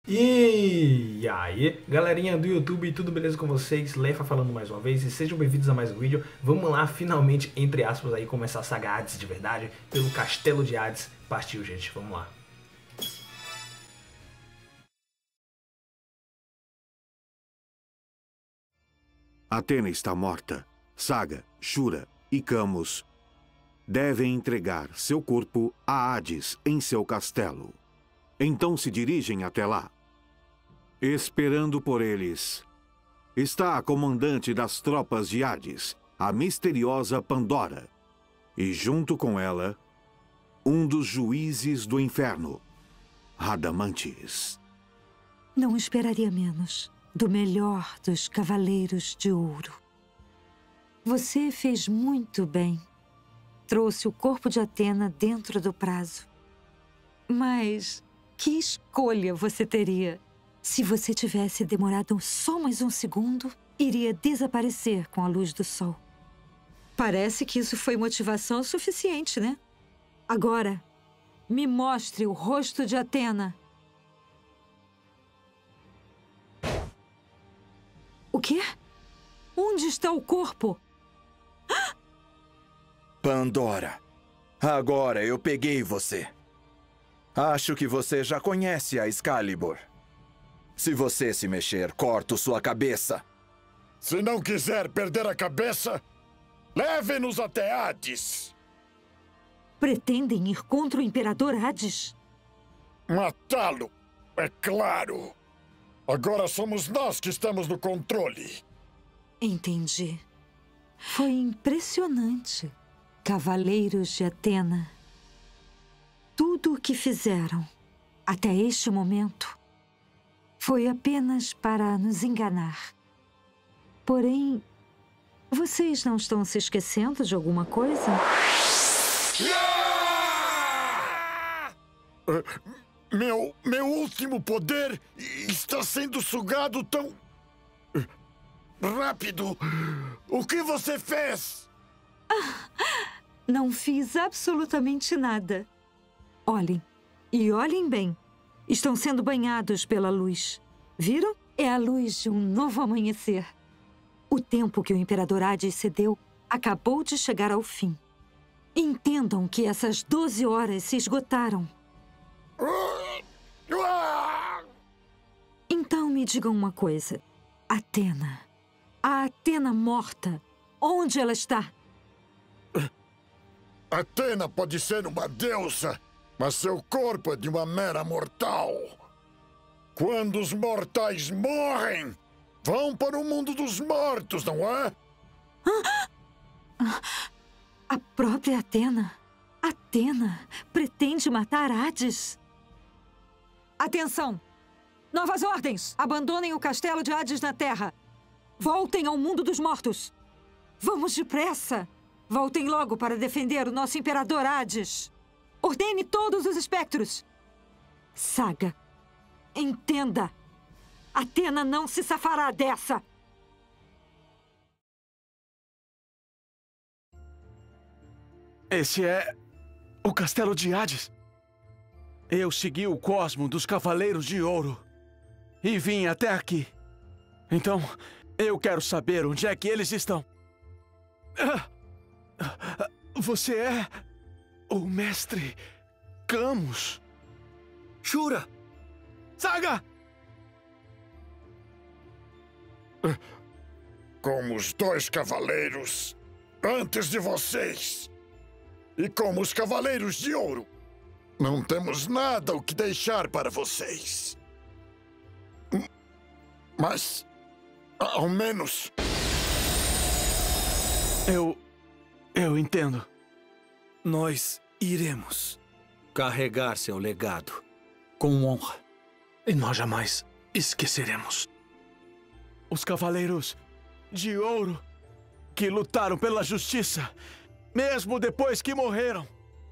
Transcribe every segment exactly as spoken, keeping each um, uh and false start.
E aí, galerinha do YouTube, tudo beleza com vocês? Lefa falando mais uma vez e sejam bem-vindos a mais um vídeo. Vamos lá, finalmente, entre aspas, aí começar a saga Hades de verdade, pelo Castelo de Hades. Partiu, gente, vamos lá. Atena está morta. Saga, Shura e Camus devem entregar seu corpo a Hades em seu castelo. Então se dirigem até lá. Esperando por eles está a comandante das tropas de Hades, a misteriosa Pandora. E junto com ela, um dos juízes do inferno, Radamantes. Não esperaria menos do melhor dos Cavaleiros de Ouro. Você fez muito bem. Trouxe o corpo de Atena dentro do prazo. Mas que escolha você teria? Se você tivesse demorado só mais um segundo, iria desaparecer com a luz do sol. Parece que isso foi motivação suficiente, né? Agora, me mostre o rosto de Atena. O quê? Onde está o corpo? Pandora, agora eu peguei você. Acho que você já conhece a Excalibur. Se você se mexer, corto sua cabeça. Se não quiser perder a cabeça, leve-nos até Hades. Pretendem ir contra o Imperador Hades? Matá-lo, é claro. Agora somos nós que estamos no controle. Entendi. Foi impressionante. Cavaleiros de Atena. Tudo o que fizeram até este momento foi apenas para nos enganar. Porém, vocês não estão se esquecendo de alguma coisa? Meu, meu último poder está sendo sugado tão rápido. O que você fez? Não fiz absolutamente nada. Olhem, e olhem bem. Estão sendo banhados pela luz. Viram? É a luz de um novo amanhecer. O tempo que o Imperador Hades cedeu acabou de chegar ao fim. Entendam que essas doze horas se esgotaram. Então me digam uma coisa. Atena. A Atena morta. Onde ela está? Atena pode ser uma deusa, mas seu corpo é de uma mera mortal. Quando os mortais morrem, vão para o mundo dos mortos, não é? A própria Atena? Atena pretende matar Hades? Atenção! Novas ordens! Abandonem o castelo de Hades na Terra. Voltem ao mundo dos mortos. Vamos depressa! Voltem logo para defender o nosso Imperador Hades. Ordene todos os espectros. Saga, entenda. Atena não se safará dessa. Esse é o Castelo de Hades. Eu segui o cosmo dos Cavaleiros de Ouro e vim até aqui. Então, eu quero saber onde é que eles estão. Você é o mestre Camus. Shura! Saga! Como os dois cavaleiros antes de vocês. E como os Cavaleiros de Ouro, não temos nada o que deixar para vocês. Mas, ao menos... Eu... eu entendo. Nós iremos carregar seu legado com honra. E nós jamais esqueceremos. Os Cavaleiros de Ouro que lutaram pela justiça, mesmo depois que morreram.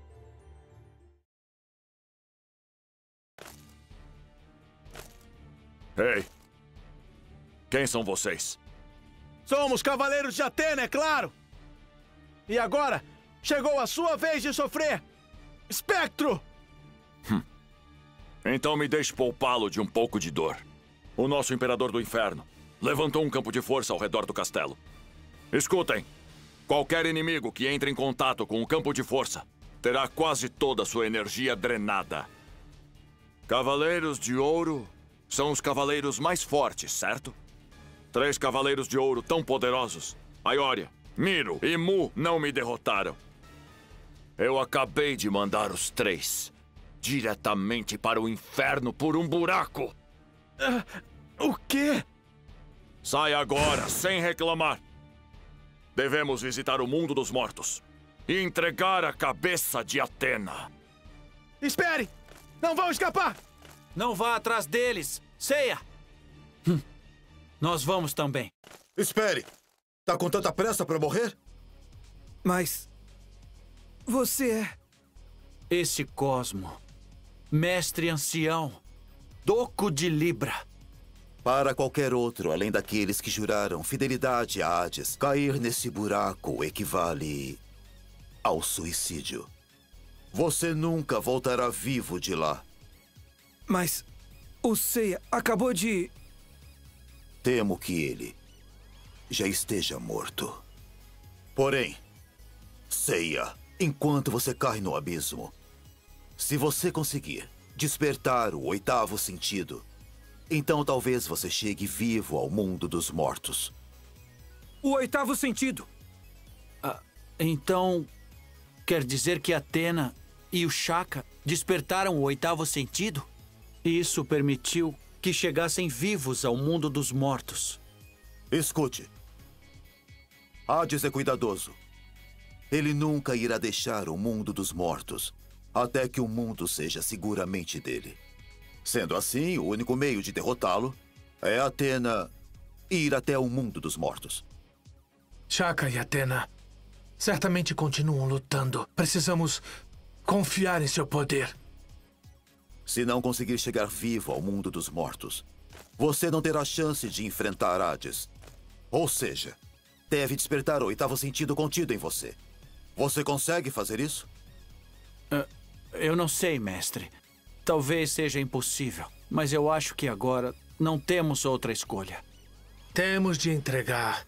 Ei! Quem são vocês? Somos Cavaleiros de Atena, é claro! E agora, chegou a sua vez de sofrer! Espectro! Hum. Então me deixe poupá-lo de um pouco de dor. O nosso Imperador do Inferno levantou um campo de força ao redor do castelo. Escutem. Qualquer inimigo que entre em contato com o campo de força terá quase toda a sua energia drenada. Cavaleiros de Ouro são os cavaleiros mais fortes, certo? Três cavaleiros de ouro tão poderosos. Aioria, Miro e Mu não me derrotaram. Eu acabei de mandar os três diretamente para o inferno por um buraco. Uh, o quê? Sai agora, sem reclamar. Devemos visitar o mundo dos mortos e entregar a cabeça de Athena. Espere! Não vão escapar! Não vá atrás deles! Seiya! Hum. Nós vamos também. Espere! Tá com tanta pressa para morrer? Mas... você é... esse Cosmo. Mestre ancião. Doco de Libra. Para qualquer outro, além daqueles que juraram fidelidade a Hades, cair nesse buraco equivale ao suicídio. Você nunca voltará vivo de lá. Mas o Seiya acabou de... Temo que ele já esteja morto. Porém, Seiya, enquanto você cai no abismo, se você conseguir despertar o oitavo sentido, então talvez você chegue vivo ao mundo dos mortos. O oitavo sentido? Ah, então, quer dizer que Athena e o Shaka despertaram o oitavo sentido? Isso permitiu que chegassem vivos ao mundo dos mortos. Escute. Hades é cuidadoso. Ele nunca irá deixar o mundo dos mortos até que o mundo seja seguramente dele. Sendo assim, o único meio de derrotá-lo é Athena ir até o mundo dos mortos. Shaka e Athena certamente continuam lutando. Precisamos confiar em seu poder. Se não conseguir chegar vivo ao mundo dos mortos, você não terá chance de enfrentar Hades. Ou seja, deve despertar o oitavo sentido contido em você. Você consegue fazer isso? Uh, eu não sei, mestre. Talvez seja impossível, mas eu acho que agora não temos outra escolha. Temos de entregar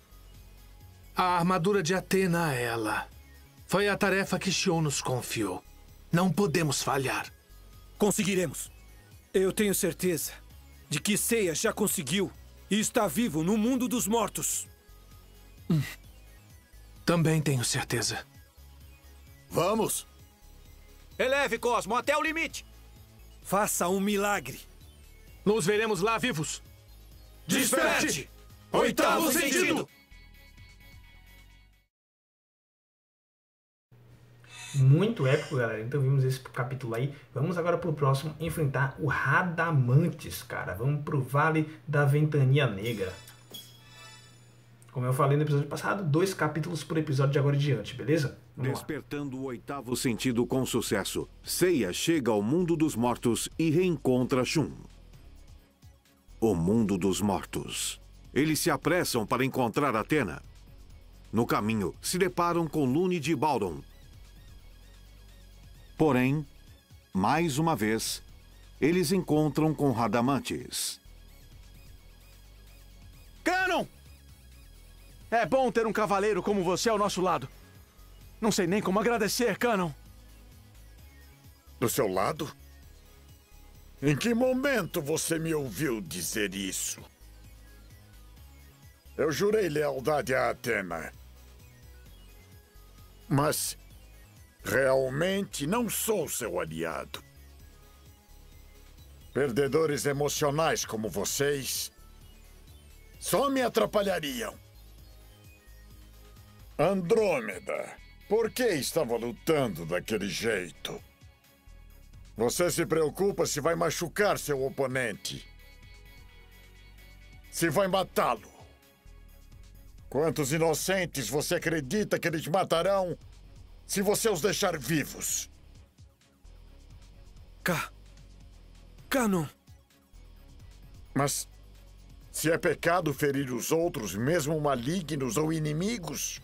a armadura de Athena a ela. Foi a tarefa que Xion nos confiou. Não podemos falhar. Conseguiremos. Eu tenho certeza de que Seiya já conseguiu e está vivo no mundo dos mortos. Hum. Também tenho certeza. Vamos! Eleve, Cosmo, até o limite! Faça um milagre. Nos veremos lá vivos. Desperte! Oitavo sentido! Muito épico, galera. Então vimos esse capítulo aí. Vamos agora pro próximo enfrentar o Radamantes, cara. Vamos pro Vale da Ventania Negra. Como eu falei no episódio passado, dois capítulos por episódio de agora em diante, beleza? Vamos Despertando lá. O oitavo sentido com sucesso, Seiya chega ao mundo dos mortos e reencontra Shun. O mundo dos mortos. Eles se apressam para encontrar Athena. No caminho, se deparam com Lune de Baldon. Porém, mais uma vez, eles encontram com Radamantes. Canon! É bom ter um cavaleiro como você ao nosso lado. Não sei nem como agradecer, Canon. Do seu lado? Em que momento você me ouviu dizer isso? Eu jurei lealdade a Athena. Mas realmente não sou seu aliado. Perdedores emocionais como vocês só me atrapalhariam. Andrômeda, por que estava lutando daquele jeito? Você se preocupa se vai machucar seu oponente. Se vai matá-lo. Quantos inocentes você acredita que eles matarão se você os deixar vivos? Ca... Canon. Mas se é pecado ferir os outros, mesmo malignos ou inimigos,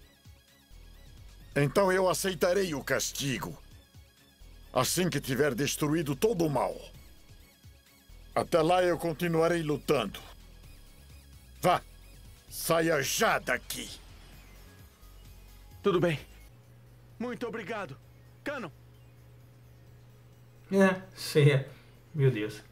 então eu aceitarei o castigo, assim que tiver destruído todo o mal. Até lá eu continuarei lutando. Vá, saia já daqui. Tudo bem. Muito obrigado. Canon. É, Seiya. Meu Deus.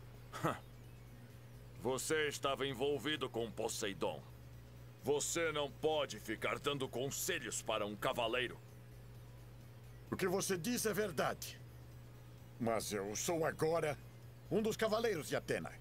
Você estava envolvido com Poseidon. Você não pode ficar dando conselhos para um cavaleiro. O que você diz é verdade. Mas eu sou agora um dos cavaleiros de Atena.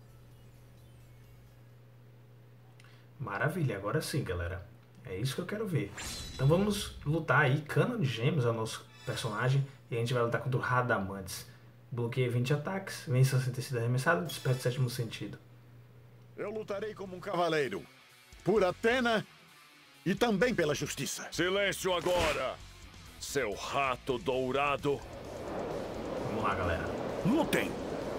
Maravilha, agora sim, galera. É isso que eu quero ver. Então vamos lutar aí. Canon de Gêmeos é o nosso personagem. E a gente vai lutar contra o Radamantes. Bloqueia vinte ataques, vença sem ter sido arremessado e desperta o sétimo sentido. Eu lutarei como um cavaleiro. Por Atena e também pela justiça. Silêncio agora, seu rato dourado. Vamos lá, galera. Lutem!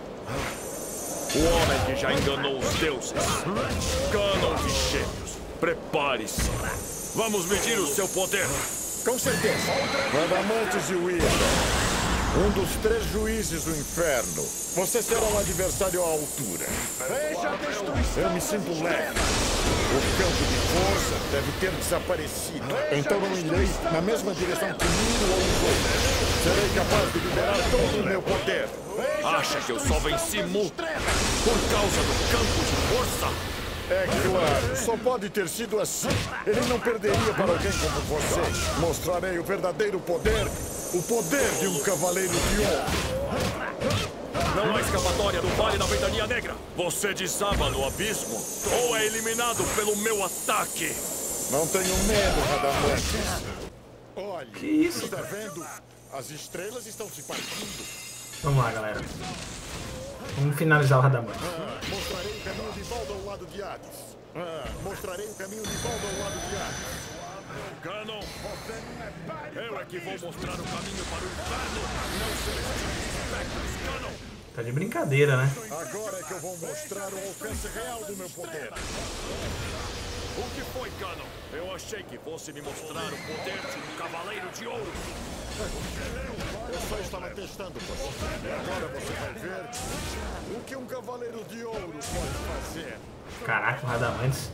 O homem que já enganou os deuses. Canon de Gêmeos, prepare-se. Vamos medir o seu poder. Com certeza. Radamantes e Wyrda. Um dos três juízes do inferno. Você será um adversário à altura. Veja a destruição. Eu me sinto leve. O campo de força deve ter desaparecido. Então eu irei na mesma direção que Miro ou os outros. Serei capaz de liberar todo o meu poder. Acha que eu só venci Mu por causa do campo de força? É claro, só pode ter sido assim. Ele não perderia para alguém como você. Mostrarei o verdadeiro poder. O poder de um cavaleiro de ouro. Não há escapatória do Vale da Ventania Negra. Você desaba no abismo ou é eliminado pelo meu ataque. Não tenho medo, Radamantes. Olha, que isso? Está vendo? As estrelas estão se partindo. Vamos lá, galera. Vamos finalizar o Radamantes. Ah, mostrarei o caminho de volta ao lado de Hades. Ah, mostrarei o caminho de volta ao lado de Hades. Canon, eu é que vou mostrar o caminho para o inferno, não celestiais espectros, Canon. Tá de brincadeira, né? Agora é que eu vou mostrar o alcance real do meu poder. O que foi, Canon? Eu achei que fosse me mostrar o poder de um cavaleiro de ouro. Eu só estava testando você. E agora você vai ver o que um cavaleiro de ouro pode fazer. Caraca, o Radamantes.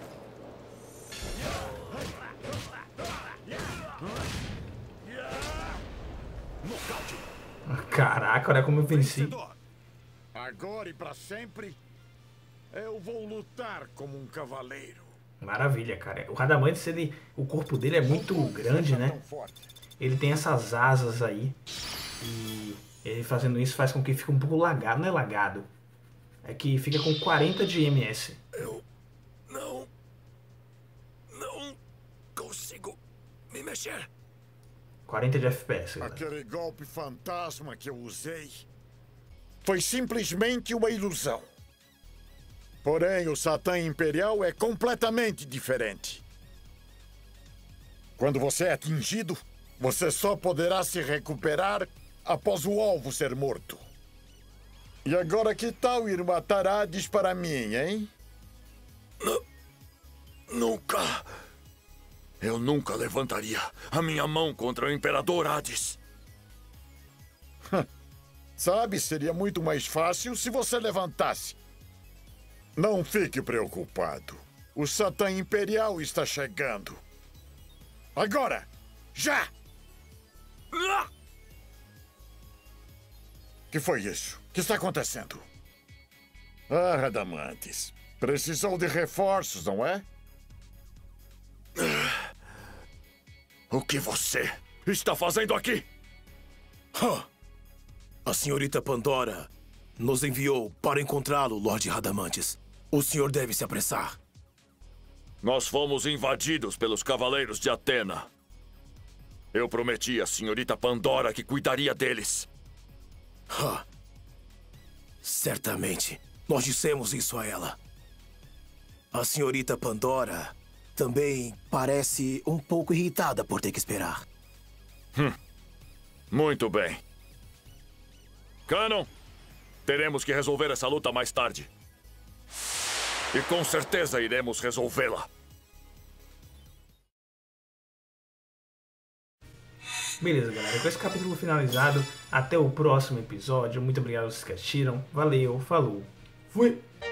Caraca, olha como eu venci. Agora e pra sempre, eu vou lutar como um cavaleiro. Maravilha, cara. O Radamantes, ele, o corpo dele é muito grande, né? Ele tem essas asas aí. E ele fazendo isso faz com que fique um pouco lagado. Não é lagado. É que fica com quarenta de M S. Eu não... Não consigo me mexer. quarenta de F P S. Galera. Aquele golpe fantasma que eu usei foi simplesmente uma ilusão. Porém, o Satã Imperial é completamente diferente. Quando você é atingido, você só poderá se recuperar após o alvo ser morto. E agora que tal ir matar Hades para mim, hein? N- nunca... Eu nunca levantaria a minha mão contra o Imperador Hades. Sabe, seria muito mais fácil se você levantasse. Não fique preocupado. O Satã Imperial está chegando. Agora! Já! Que foi isso? O que está acontecendo? Ah, Radamantes. Precisou de reforços, não é? O que você está fazendo aqui? Huh. A senhorita Pandora nos enviou para encontrá-lo, Lorde Radamantes. O senhor deve se apressar. Nós fomos invadidos pelos cavaleiros de Atena. Eu prometi à senhorita Pandora que cuidaria deles. Huh. Certamente. Nós dissemos isso a ela. A senhorita Pandora também parece um pouco irritada por ter que esperar. Hum. Muito bem. Canon, teremos que resolver essa luta mais tarde. E com certeza iremos resolvê-la. Beleza, galera. Com esse capítulo finalizado, até o próximo episódio. Muito obrigado a vocês que assistiram. Valeu, falou, fui!